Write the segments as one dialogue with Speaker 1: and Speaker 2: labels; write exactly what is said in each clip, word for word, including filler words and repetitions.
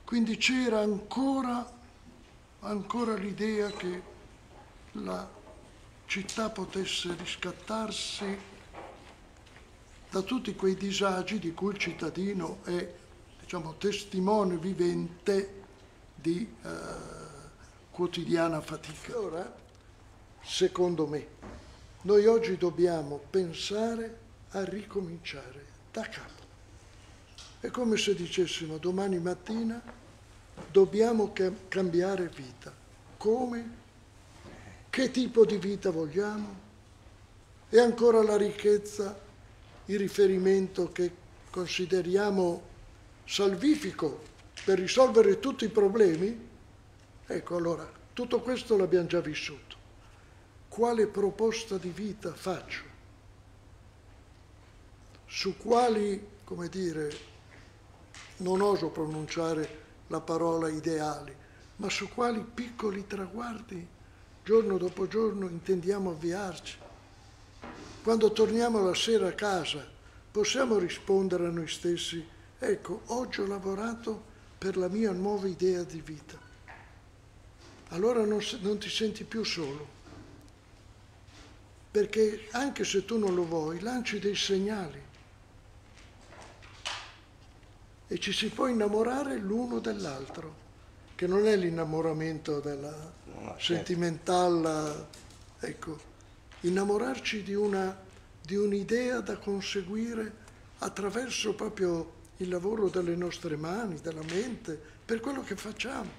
Speaker 1: Quindi c'era ancora, ancora l'idea che la città potesse riscattarsi da tutti quei disagi di cui il cittadino è, diciamo, testimone vivente di eh, quotidiana fatica. Allora, secondo me, noi oggi dobbiamo pensare a ricominciare da capo. È come se dicessimo domani mattina dobbiamo cambiare vita. Come? Che tipo di vita vogliamo? E ancora la ricchezza, il riferimento che consideriamo salvifico per risolvere tutti i problemi? Ecco, allora, tutto questo l'abbiamo già vissuto. Quale proposta di vita faccio? Su quali, come dire, non oso pronunciare la parola ideali, ma su quali piccoli traguardi giorno dopo giorno intendiamo avviarci? Quando torniamo la sera a casa possiamo rispondere a noi stessi: ecco, oggi ho lavorato per la mia nuova idea di vita. Allora non, non ti senti più solo, perché anche se tu non lo vuoi, lanci dei segnali e ci si può innamorare l'uno dell'altro, che non è l'innamoramento della no, sentimentale, ecco, innamorarci di una, di un'idea da conseguire attraverso proprio il lavoro delle nostre mani, della mente, per quello che facciamo.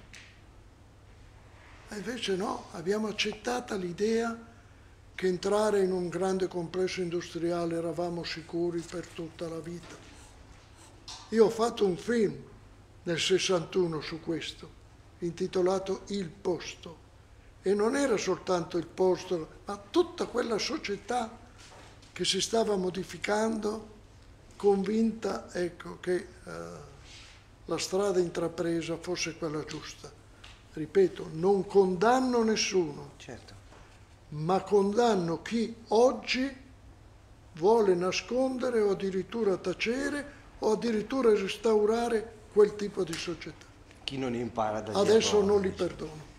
Speaker 1: E invece no, abbiamo accettato l'idea che entrare in un grande complesso industriale eravamo sicuri per tutta la vita. Io ho fatto un film nel sessantuno su questo, intitolato Il Posto, e non era soltanto il posto, ma tutta quella società che si stava modificando, convinta, ecco, che eh, la strada intrapresa fosse quella giusta. Ripeto, non condanno nessuno,
Speaker 2: certo,
Speaker 1: ma condanno chi oggi vuole nascondere o addirittura tacere o addirittura restaurare quel tipo di società.
Speaker 2: chi non impara dagli
Speaker 1: Adesso
Speaker 2: errori,
Speaker 1: non li
Speaker 2: diciamo.
Speaker 1: perdono.